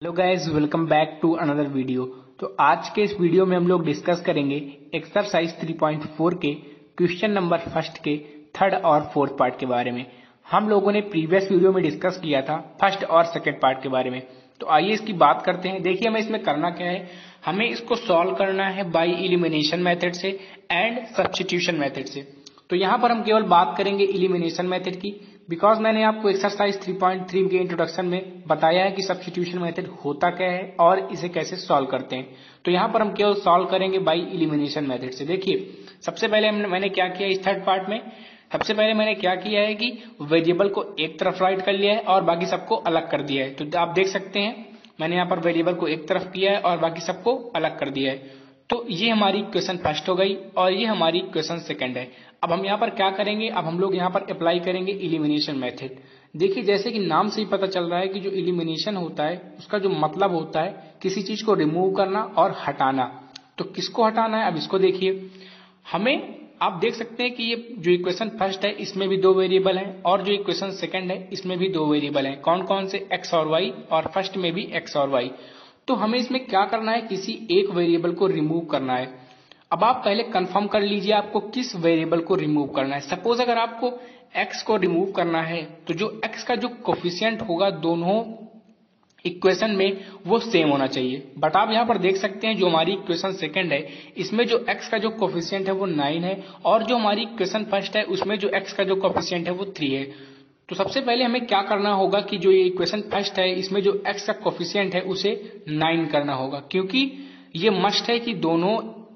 Hello guys, welcome back to another video. तो आज के इस वीडियो में हम लोग डिस्कस करेंगे एक्सरसाइज 3.4 के क्वेश्चन नंबर फर्स्ट के थर्ड और फोर्थ पार्ट के बारे में। हम लोगों ने प्रीवियस वीडियो में डिस्कस किया था फर्स्ट और सेकंड पार्ट के बारे में। तो आइए इसकी बात करते हैं। देखिए, हमें इसमें करना क्या है, हमें इसको सॉल्व करना है बाई इलिमिनेशन मेथड से एंड सब्स्टिट्यूशन मेथड से। तो यहाँ पर हम केवल बात करेंगे इलिमिनेशन मेथड की, बिकॉज मैंने आपको एक्सरसाइज 3.3 के इंट्रोडक्शन में बताया है कि सब्स्टिट्यूशन मेथड होता क्या है और इसे कैसे सॉल्व करते हैं। तो यहाँ पर हम केवल सॉल्व करेंगे बाई इलिमिनेशन मेथड से। देखिए, सबसे पहले मैंने क्या किया इस थर्ड पार्ट में, सबसे पहले मैंने क्या किया है कि वेरिएबल को एक तरफ राइट कर लिया है और बाकी सबको अलग कर दिया है। तो आप देख सकते हैं मैंने यहाँ पर वेरिएबल को एक तरफ किया है और बाकी सबको अलग कर दिया है। तो ये हमारी इक्वेशन फर्स्ट हो गई और ये हमारी इक्वेशन सेकंड है। अब हम यहाँ पर क्या करेंगे, अब हम लोग यहाँ पर अप्लाई करेंगे इलिमिनेशन मेथड। देखिए, जैसे कि नाम से ही पता चल रहा है कि जो इलिमिनेशन होता है उसका जो मतलब होता है किसी चीज को रिमूव करना और हटाना। तो किसको हटाना है, अब इसको देखिए। हमें आप देख सकते हैं कि ये जो इक्वेशन फर्स्ट है इसमें भी दो वेरिएबल हैं और जो इक्वेशन सेकंड है इसमें भी दो वेरिएबल हैं। कौन कौन से, एक्स और वाई, और फर्स्ट में भी एक्स और वाई। तो हमें इसमें क्या करना है, किसी एक वेरिएबल को रिमूव करना है। अब आप पहले कंफर्म कर लीजिए आपको किस वेरिएबल को रिमूव करना है। सपोज अगर आपको x को रिमूव करना है तो जो x का जो कोफिशिएंट होगा दोनों इक्वेशन में वो सेम होना चाहिए। बट आप यहाँ पर देख सकते हैं जो हमारी इक्वेशन सेकंड है इसमें जो x का जो कोफिशिएंट है वो 9 है और जो हमारी इक्वेशन फर्स्ट है उसमें जो x का जो कोफिशिएंट है वो 3 है। तो सबसे पहले हमें क्या करना होगा कि जो ये इक्वेशन फर्स्ट है इसमें जो x का कोफिशिएंट है उसे 9 करना होगा, क्योंकि ये मस्ट है कि दोनों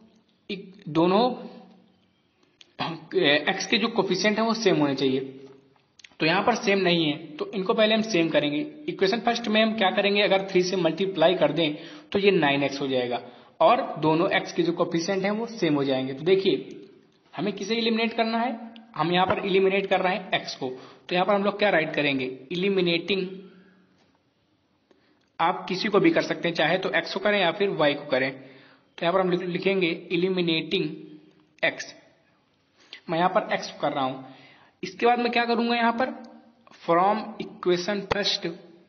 x के जो कोफिशिएंट है वो सेम होने चाहिए। तो यहाँ पर सेम नहीं है तो इनको पहले हम सेम करेंगे। इक्वेशन फर्स्ट में हम क्या करेंगे, अगर 3 से मल्टीप्लाई कर दें तो ये 9x हो जाएगा और दोनों x के जो कोफिशिएंट हैं वो सेम हो जाएंगे। तो देखिए, हमें किसे इलिमिनेट करना है, हम यहाँ पर इलिमिनेट कर रहे हैं x को। तो यहाँ पर हम लोग क्या राइट करेंगे, इलिमिनेटिंग, आप किसी को भी कर सकते हैं, चाहे तो x को करें या फिर y को करें। तो यहाँ पर हम लिखेंगे इलिमिनेटिंग x। मैं यहाँ पर x कर रहा हूं। इसके बाद मैं क्या करूंगा, यहाँ पर फ्रॉम इक्वेशन फर्स्ट,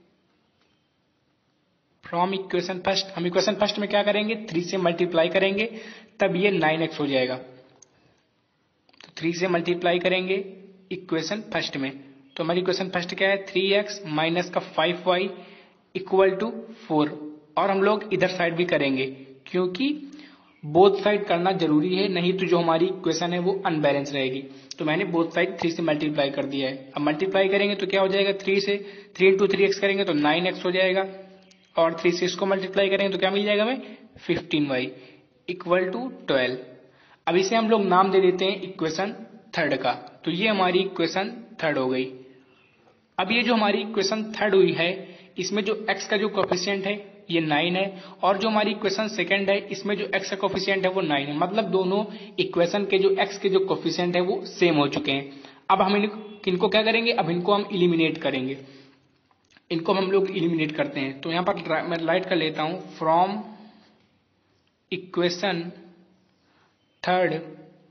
हम इक्वेशन फर्स्ट में क्या करेंगे, 3 से मल्टीप्लाई करेंगे तब ये 9x हो जाएगा। तो 3 से मल्टीप्लाई करेंगे इक्वेशन फर्स्ट में, तो हमारी इक्वेशन फर्स्ट क्या है, 3x माइनस का 5y इक्वल टू 4। और हम लोग इधर साइड भी करेंगे क्योंकि बोथ साइड करना जरूरी है, नहीं तो जो हमारी इक्वेशन है वो अनबैलेंस रहेगी। तो मैंने बोथ साइड 3 से मल्टीप्लाई कर दिया है। अब मल्टीप्लाई करेंगे तो क्या हो जाएगा, 3 से 3 इंटू 3x करेंगे तो 9x हो जाएगा और 3 से इसको मल्टीप्लाई करेंगे तो क्या मिल जाएगा हमें, 15y इक्वल टू 12। अब इसे हम लोग नाम दे देते हैं इक्वेशन थर्ड का। तो ये हमारी इक्वेशन थर्ड हो गई। अब ये जो हमारी इक्वेशन थर्ड हुई है इसमें जो x का जो कोफिशिएंट है ये 9 है और जो हमारी इक्वेशन सेकंड है इसमें जो x का कोफिशिएंट है वो 9 है। मतलब दोनों इक्वेशन के जो x के जो कोफिशिएंट है वो सेम हो चुके हैं। अब हम इनको क्या करेंगे, अब इनको हम इलिमिनेट करेंगे। इनको हम लोग इलिमिनेट करते हैं। तो यहाँ पर मैं राइट कर लेता हूं, from equation third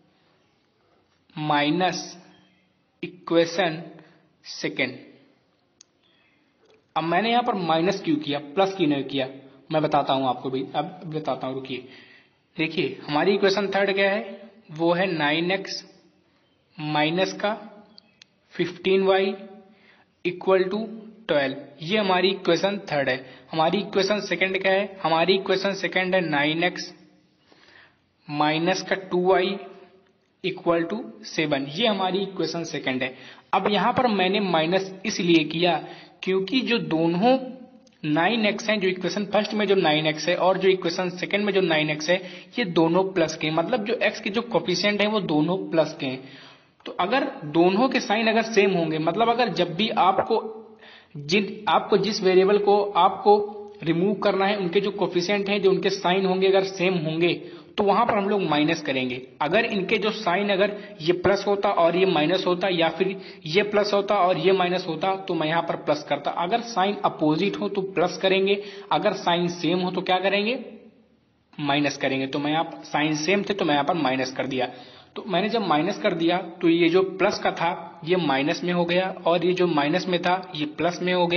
minus equation second. अब मैंने यहां पर माइनस क्यों किया, प्लस क्यों नहीं किया, मैं बताता हूं आपको भी, अब बताता हूं, रुकिए। देखिए, हमारी इक्वेशन थर्ड क्या है, वो है 9x माइनस का 15y इक्वल टू 12। ये हमारी इक्वेशन थर्ड है। हमारी इक्वेशन सेकंड क्या है, हमारी इक्वेशन सेकंड है 9x माइनस का 2y इक्वल टू 7। ये हमारी इक्वेशन सेकंड है। अब यहां पर मैंने माइनस इसलिए किया क्योंकि जो दोनों 9x हैं, जो इक्वेशन फर्स्ट में जो 9x है और जो इक्वेशन सेकंड में जो 9x है ये दोनों प्लस के हैं। मतलब जो x के जो कोफिशिएंट है वो दोनों प्लस के हैं। तो अगर दोनों के साइन अगर सेम होंगे, मतलब अगर जब भी आपको जिस वेरिएबल को आपको रिमूव करना है उनके जो कोफिशिएंट हैं, जो उनके साइन होंगे अगर सेम होंगे तो वहां पर हम लोग माइनस करेंगे। अगर इनके जो साइन, अगर ये प्लस होता और ये माइनस होता या फिर ये प्लस होता और ये माइनस होता तो मैं यहाँ पर प्लस करता। अगर साइन अपोजिट हो तो प्लस करेंगे, अगर साइन सेम हो तो क्या करेंगे, माइनस करेंगे। तो मैं यहाँ साइन सेम थे तो मैं यहाँ पर माइनस कर दिया। तो मैंने जब माइनस कर दिया तो ये जो प्लस का था ये माइनस में हो गया और ये जो माइनस में था ये प्लस में हो गया।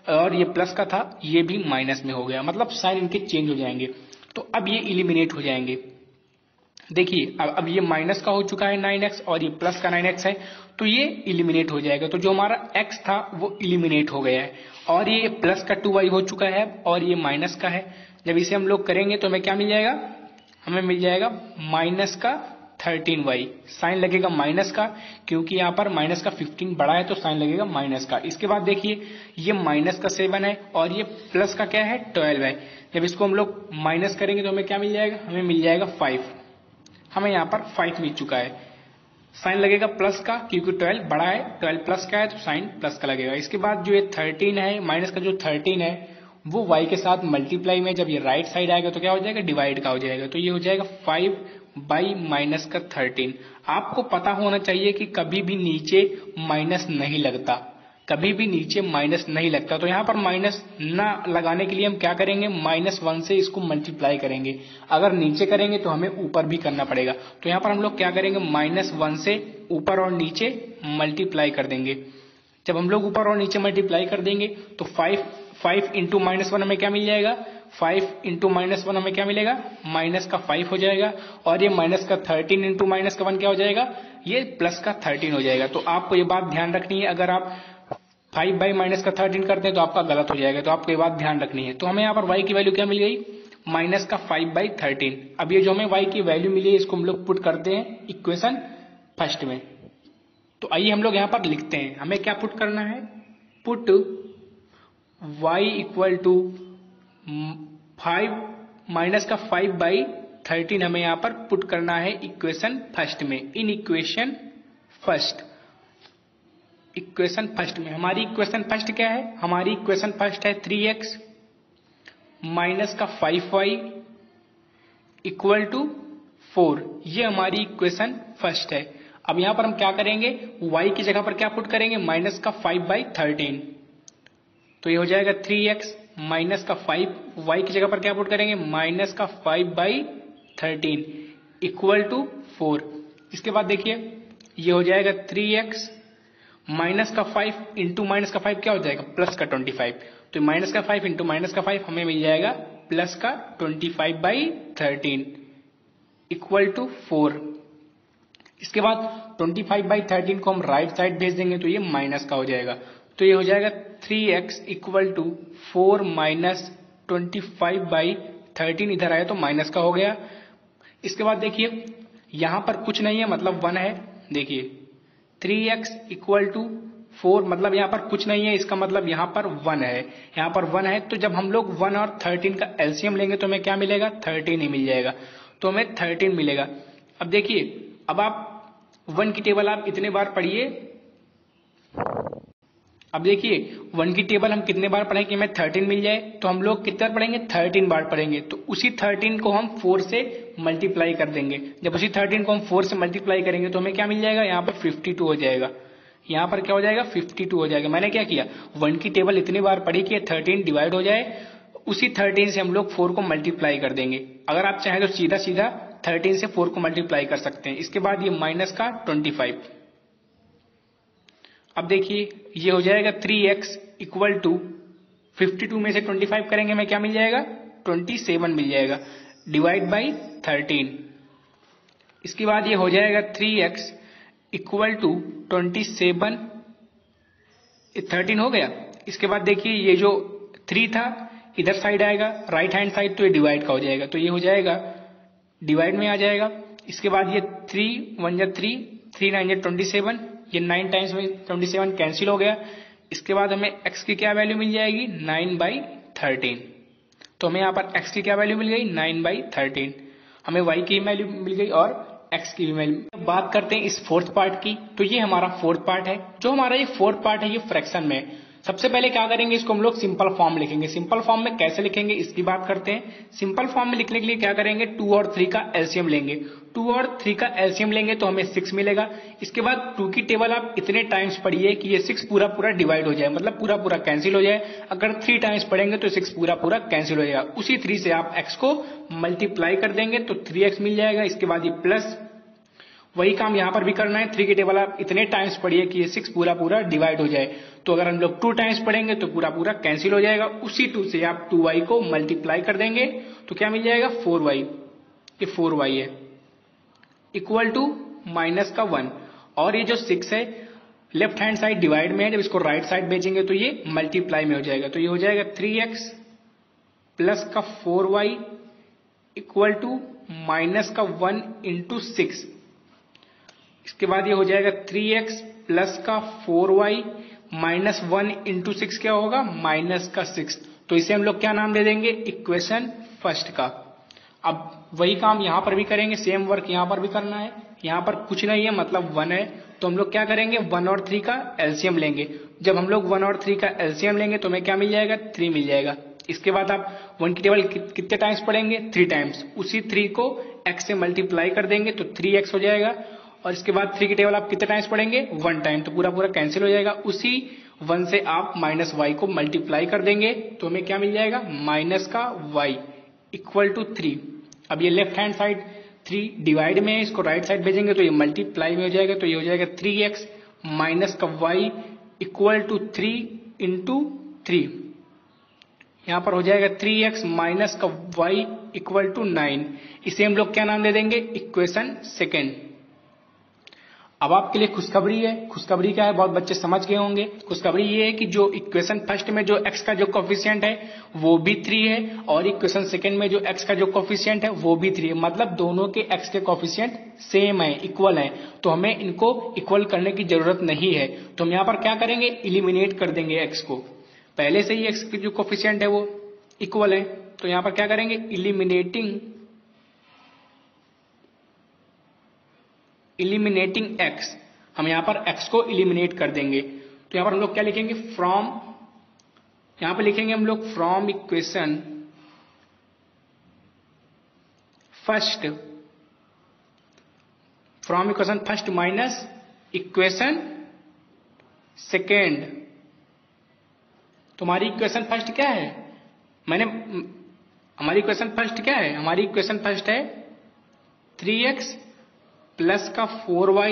और ये प्लस का था ये भी माइनस में हो गया, मतलब साइन इनके चेंज हो जाएंगे। तो अब ये इलिमिनेट हो जाएंगे। देखिए अब ये माइनस का हो चुका है 9x और ये प्लस का 9x है, तो ये इलिमिनेट हो जाएगा। तो जो हमारा x था वो इलिमिनेट हो गया है और ये प्लस का 2y हो चुका है और ये माइनस का है। जब इसे हम लोग करेंगे तो हमें क्या मिल जाएगा, हमें मिल जाएगा माइनस का 13y। साइन लगेगा माइनस का, क्योंकि यहाँ पर माइनस का 15 बड़ा है तो साइन लगेगा माइनस का। इसके बाद देखिए ये माइनस का 7 है और ये प्लस का क्या है 12 है। जब इसको हम लोग माइनस करेंगे तो हमें क्या मिल जाएगा, हमें मिल जाएगा 5। हमें यहाँ पर 5 मिल चुका है। साइन लगेगा प्लस का, क्योंकि 12 बड़ा है, 12 प्लस का है तो साइन प्लस का लगेगा। इसके बाद जो ये 13 है, माइनस का जो 13 है वो y के साथ मल्टीप्लाई में जब ये राइट साइड आएगा तो क्या हो जाएगा, डिवाइड का हो जाएगा। तो ये हो जाएगा 5 बाई माइनस का 13। आपको पता होना चाहिए कि कभी भी नीचे माइनस नहीं लगता, कभी भी नीचे माइनस नहीं लगता। तो यहाँ पर माइनस ना लगाने के लिए हम क्या करेंगे, -1 से इसको मल्टीप्लाई करेंगे। अगर नीचे करेंगे तो हमें ऊपर भी करना पड़ेगा। तो यहाँ पर हम लोग क्या करेंगे, -1 से ऊपर और नीचे मल्टीप्लाई कर देंगे। जब हम लोग ऊपर और नीचे मल्टीप्लाई कर देंगे तो 5 इंटू -1 हमें क्या मिल जाएगा, 5 इंटू -1 हमें क्या मिलेगा, माइनस का 5 हो जाएगा। और ये माइनस का 13 इंटू माइनस का 1 क्या हो जाएगा, ये प्लस का 13 हो जाएगा। तो आपको ये बात ध्यान रखनी है, अगर आप 5 बाई माइनस का 13 करते हैं तो आपका गलत हो जाएगा। तो आपको ये बात ध्यान रखनी है। तो हमें यहाँ पर y की वैल्यू क्या मिल गई, माइनस का 5 बाई 13। अब ये जो हमें y की वैल्यू मिली है इसको हम लोग पुट करते हैं इक्वेशन फर्स्ट में। तो आइए हम लोग यहाँ पर लिखते हैं, हमें क्या पुट करना है, put y equal to 5 minus का 5 बाई 13 हमें यहाँ पर पुट करना है इक्वेशन फर्स्ट में। इन इक्वेशन फर्स्ट में हमारी इक्वेशन फर्स्ट क्या है, हमारी इक्वेशन फर्स्ट है 3x माइनस का 5y इक्वल टू 4। ये हमारी इक्वेशन फर्स्ट है। अब यहां पर हम क्या करेंगे, y की जगह पर क्या पुट करेंगे, माइनस का 5 बाई 13। तो ये हो जाएगा 3x माइनस का 5, y की जगह पर क्या पुट करेंगे, माइनस का 5 बाई 13 इक्वल टू 4। इसके बाद देखिए ये हो जाएगा 3x माइनस का 5 इंटू माइनस का 5 क्या हो जाएगा, प्लस का 25। तो माइनस का 5 इंटू माइनस का 5 हमें मिल जाएगा प्लस का 25 बाई 13 इक्वल टू 4। इसके बाद 25 बाई 13 को हम राइट साइड भेज देंगे तो ये माइनस का हो जाएगा। तो ये हो जाएगा 3x equal to 4 minus 25 by 13, इधर आया तो माइनस का हो गया। इसके बाद देखिए यहां पर कुछ नहीं है, मतलब 1 है। देखिए 3x इक्वल टू 4, मतलब यहाँ पर कुछ नहीं है, इसका मतलब यहाँ पर 1 है, यहाँ पर 1 है। तो जब हम लोग 1 और 13 का एलसीएम लेंगे तो हमें क्या मिलेगा, 13 ही मिल जाएगा। तो हमें 13 मिलेगा। अब देखिए अब आप 1 की टेबल आप इतने बार पढ़िए। अब देखिए 1 की टेबल हम कितने बार पढ़ें कि हमें 13 मिल जाए, तो हम लोग कितने बार पढ़ेंगे, 13 बार पढ़ेंगे। तो उसी 13 को हम 4 से मल्टीप्लाई कर देंगे। जब उसी 13 को हम 4 से मल्टीप्लाई करेंगे तो हमें क्या मिल जाएगा, यहाँ पर 52 हो जाएगा। यहाँ पर क्या हो जाएगा, 52 हो जाएगा। मैंने क्या किया, 1 की टेबल इतनी बार पढ़ी कि 13 डिवाइड हो जाए, उसी 13 से हम लोग 4 को मल्टीप्लाई कर देंगे। अगर आप चाहें तो सीधा सीधा 13 से 4 को मल्टीप्लाई कर सकते हैं। इसके बाद ये माइनस का 25। अब देखिए ये हो जाएगा 3x इक्वल टू 52 में से 25 करेंगे हमें क्या मिल जाएगा, 27 मिल जाएगा, डिवाइड बाई 13। इसके बाद ये हो जाएगा 3x इक्वल टू 27, 13 हो गया। इसके बाद देखिए ये जो 3 था इधर साइड आएगा, राइट हैंड साइड, तो ये डिवाइड का हो जाएगा। तो ये हो जाएगा डिवाइड में आ जाएगा। इसके बाद ये 3 1 जा 3, 3 9 जा 27, ये 9 टाइम्स में 27 कैंसिल हो गया। इसके बाद हमें x की क्या वैल्यू मिल जाएगी, 9 बाई 13। तो हमें यहाँ पर x की क्या वैल्यू मिल गई, 9 बाई 13। हमें y की वैल्यू मिल गई और x की भी वैल्यू। बात करते हैं इस फोर्थ पार्ट की। तो ये हमारा फोर्थ पार्ट है। जो हमारा ये फोर्थ पार्ट है ये फ्रैक्शन में है। सबसे पहले क्या करेंगे, इसको हम लोग सिंपल फॉर्म लिखेंगे। सिंपल फॉर्म में कैसे लिखेंगे इसकी बात करते हैं। सिंपल फॉर्म में लिखने के लिए क्या करेंगे, 2 और 3 का एलसीएम लेंगे। 2 और 3 का एलसीएम लेंगे तो हमें 6 मिलेगा। इसके बाद 2 की टेबल आप इतने टाइम्स पढ़िए कि ये 6 पूरा पूरा डिवाइड हो जाए, मतलब पूरा पूरा कैंसिल हो जाए। अगर 3 टाइम्स पढ़ेंगे तो 6 पूरा पूरा कैंसिल हो जाएगा। उसी 3 से आप x को मल्टीप्लाई कर देंगे तो 3x मिल जाएगा। इसके बाद ये प्लस, वही काम यहां पर भी करना है। 3 की टेबल आप इतने टाइम्स पढ़िए कि ये 6 पूरा पूरा डिवाइड हो जाए। तो अगर हम लोग 2 टाइम्स पढ़ेंगे तो पूरा पूरा कैंसिल हो जाएगा। उसी 2 से आप 2y को मल्टीप्लाई कर देंगे तो क्या मिल जाएगा 4y, ये 4y है, इक्वल टू माइनस का 1। और ये जो 6 है लेफ्ट हैंड साइड डिवाइड में है, जब इसको राइट साइड भेजेंगे तो ये मल्टीप्लाई में हो जाएगा। तो ये हो जाएगा 3x प्लस का 4y इक्वल टू माइनस का 1 इंटू 6। इसके बाद ये हो जाएगा 3x प्लस का 4y माइनस 1 इंटू 6 क्या होगा माइनस का 6। तो इसे हम लोग क्या नाम दे देंगे इक्वेशन फर्स्ट का। अब वही काम यहां पर भी करेंगे, सेम वर्क यहां पर भी करना है। यहां पर कुछ नहीं है मतलब 1 है, तो हम लोग क्या करेंगे 1 और 3 का एलसीएम लेंगे। जब हम लोग 1 और 3 का एलसीएम लेंगे तो हमें क्या मिल जाएगा 3 मिल जाएगा। इसके बाद आप 1 की टेबल कितने टाइम्स पढ़ेंगे 3 टाइम्स, उसी 3 को x से मल्टीप्लाई कर देंगे तो 3x हो जाएगा। और इसके बाद 3 की टेबल आप कितने टाइम्स पढ़ेंगे 1 टाइम, तो पूरा पूरा कैंसिल हो जाएगा। उसी 1 से आप माइनस y को मल्टीप्लाई कर देंगे तो हमें क्या मिल जाएगा माइनस का y इक्वल टू 3। अब ये लेफ्ट हैंड साइड 3 डिवाइड में है, इसको राइट साइड भेजेंगे तो ये मल्टीप्लाई में हो जाएगा। तो ये हो जाएगा 3x माइनस का y इक्वल टू 3 इंटू 3। यहां पर हो जाएगा 3x माइनस का y इक्वल टू 9। इसे हम लोग क्या नाम दे देंगे इक्वेशन सेकेंड। अब आपके लिए खुशखबरी है। खुशखबरी क्या है बहुत बच्चे समझ गए होंगे। खुशखबरी ये है कि जो इक्वेशन फर्स्ट में जो x का जो कोफिशिएंट है वो भी 3 है, और इक्वेशन सेकंड में जो x का जो कोफिशिएंट है वो भी 3 है। मतलब दोनों के x के कोफिशिएंट सेम है, इक्वल है। तो हमें इनको इक्वल करने की जरूरत नहीं है। तो हम यहाँ पर क्या करेंगे इलिमिनेट कर देंगे x को। पहले से ही x के जो कोफिशिएंट है वो इक्वल है, तो यहाँ पर क्या करेंगे इलिमिनेटिंग x। हम यहां पर x को इलिमिनेट कर देंगे। तो यहां पर हम लोग क्या लिखेंगे फ्रॉम, यहां पर लिखेंगे हम लोग from equation first, from equation first minus equation second. तुम्हारी इक्वेशन फर्स्ट क्या है हमारी इक्वेशन फर्स्ट क्या है, हमारी इक्वेशन फर्स्ट है 3x प्लस का 4y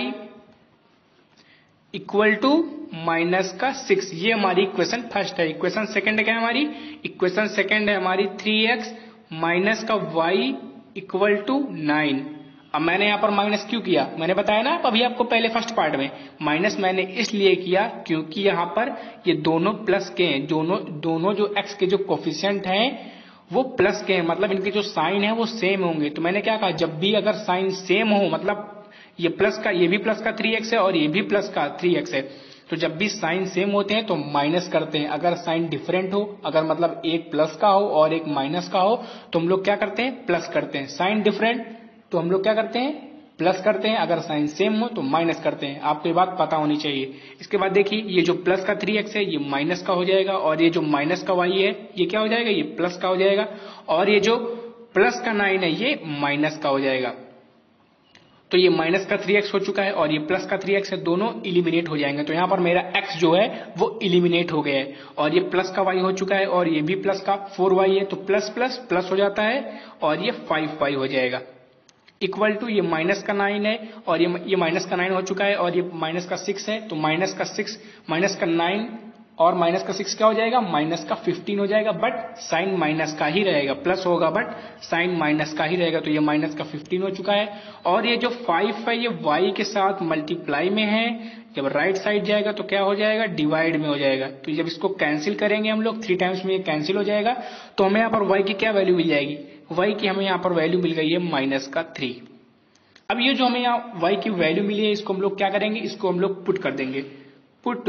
इक्वल टू माइनस का 6। ये हमारी इक्वेशन फर्स्ट है। इक्वेशन सेकंड क्या है हमारी, इक्वेशन सेकंड है हमारी 3x माइनस का y इक्वल टू 9। अब मैंने यहां पर माइनस क्यों किया, मैंने बताया ना अभी आपको पहले फर्स्ट पार्ट में, माइनस मैंने इसलिए किया क्योंकि यहां पर ये दोनों प्लस के हैं। दोनों जो x के जो कोफिशिएंट हैं वो प्लस के हैं, मतलब इनके जो साइन है वो सेम होंगे। तो मैंने क्या कहा जब भी अगर साइन सेम हो, मतलब ये प्लस का, ये भी प्लस का 3x है और ये भी प्लस का 3x है, तो जब भी साइन सेम होते हैं तो माइनस करते हैं। अगर साइन डिफरेंट हो, अगर मतलब एक प्लस का हो और एक माइनस का हो तो हम लोग क्या करते हैं प्लस करते हैं। साइन डिफरेंट तो हम लोग क्या करते हैं प्लस करते हैं, अगर साइन सेम हो तो माइनस करते हैं। आपको ये बात पता होनी चाहिए। इसके बाद देखिए ये जो प्लस का 3x है ये माइनस का हो जाएगा, और ये जो माइनस का y है ये क्या हो जाएगा ये प्लस का हो जाएगा, और ये जो प्लस का 9 है ये माइनस का हो जाएगा। तो ये माइनस का 3x हो चुका है और ये प्लस का 3x है, दोनों इलिमिनेट हो जाएंगे। तो यहाँ पर मेरा x जो है वो इलिमिनेट हो गया है, और ये प्लस का y हो चुका है और ये भी प्लस का 4y है, तो प्लस प्लस प्लस हो जाता है और ये 5y हो जाएगा। इक्वल टू ये माइनस का 9 है और ये माइनस का 9 हो चुका है और ये माइनस का 6 है, तो माइनस का 6 माइनस का 9 और माइनस का 6 क्या हो जाएगा माइनस का 15 हो जाएगा, बट साइन माइनस का ही रहेगा। प्लस होगा बट साइन माइनस का ही रहेगा। तो ये माइनस का 15 हो चुका है, और ये जो 5 है ये y के साथ मल्टीप्लाई में है, जब राइट साइड जाएगा तो क्या हो जाएगा डिवाइड में हो जाएगा। तो जब इसको कैंसिल करेंगे हम लोग 3 टाइम्स में ये कैंसिल हो जाएगा, तो हमें यहाँ पर y की क्या वैल्यू मिल जाएगी, y की हमें यहाँ पर वैल्यू मिल गई है माइनस का 3। अब ये जो हमें यहाँ y की वैल्यू मिली है इसको हम लोग क्या करेंगे, इसको हम लोग पुट कर देंगे। Put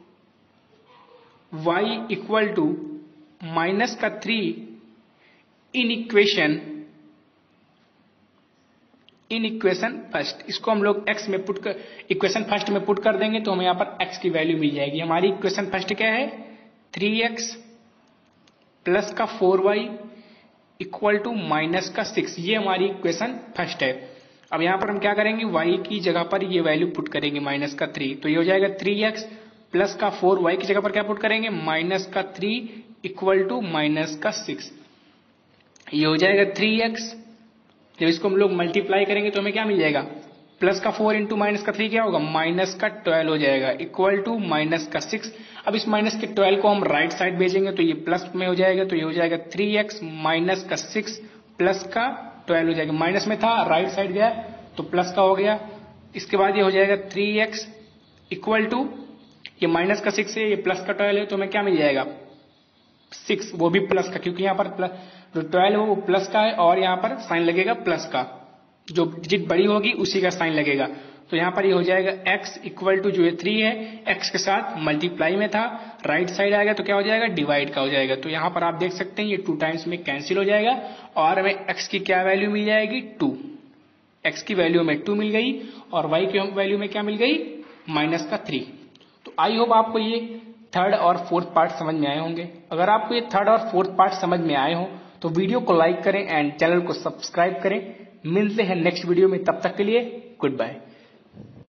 y equal to minus का 3 इन इक्वेशन फर्स्ट। इसको हम लोग x में पुट कर, इक्वेशन फर्स्ट में पुट कर देंगे तो हमें यहाँ पर x की वैल्यू मिल जाएगी। हमारी इक्वेशन फर्स्ट क्या है 3x प्लस का 4y इक्वल टू माइनस का 6। ये हमारी इक्वेशन फर्स्ट है। अब यहाँ पर हम क्या करेंगे y की जगह पर ये वैल्यू पुट करेंगे माइनस का 3, तो ये हो जाएगा 3x प्लस का 4y की जगह पर क्या पुट करेंगे माइनस का 3 इक्वल टू माइनस का 6। ये हो जाएगा 3x, जब इसको हम लोग मल्टीप्लाई करेंगे तो हमें क्या मिल जाएगा प्लस का 4 इंटू माइनस का 3 क्या होगा, माइनस का 12 हो जाएगा, इक्वल टू माइनस का 6। अब इस माइनस के 12 को हम राइट साइड भेजेंगे तो ये प्लस में हो जाएगा, तो ये हो जाएगा 3x माइनस का 6 प्लस का 12 हो जाएगा। माइनस में था, राइट साइड गया तो प्लस का हो गया। इसके बाद ये हो जाएगा 3x इक्वल टू, ये माइनस का 6 है, ये प्लस का 12 है, तो हमें क्या मिल जाएगा 6, वो भी प्लस का, क्योंकि यहाँ पर प्लस जो 12 है वो प्लस का है और यहाँ पर साइन लगेगा प्लस का, जो डिजिट बड़ी होगी उसी का साइन लगेगा। तो यहाँ पर ये हो जाएगा x इक्वल टू जो है 3 है, x के साथ मल्टीप्लाई में था, राइट साइड आएगा तो क्या हो जाएगा, डिवाइड का हो जाएगा। तो यहाँ पर आप देख सकते हैं ये 2 टाइम्स में कैंसिल हो जाएगा और हमें x की क्या वैल्यू मिल जाएगी 2, x की वैल्यू में 2 मिल गई और y की वैल्यू में क्या मिल गई माइनस का 3। तो आई होप आपको ये थर्ड और फोर्थ पार्ट समझ में आए होंगे। अगर आपको ये थर्ड और फोर्थ पार्ट समझ में आए हो तो वीडियो को लाइक करें एंड चैनल को सब्सक्राइब करें। मिलते हैं नेक्स्ट वीडियो में, तब तक के लिए गुड बाय।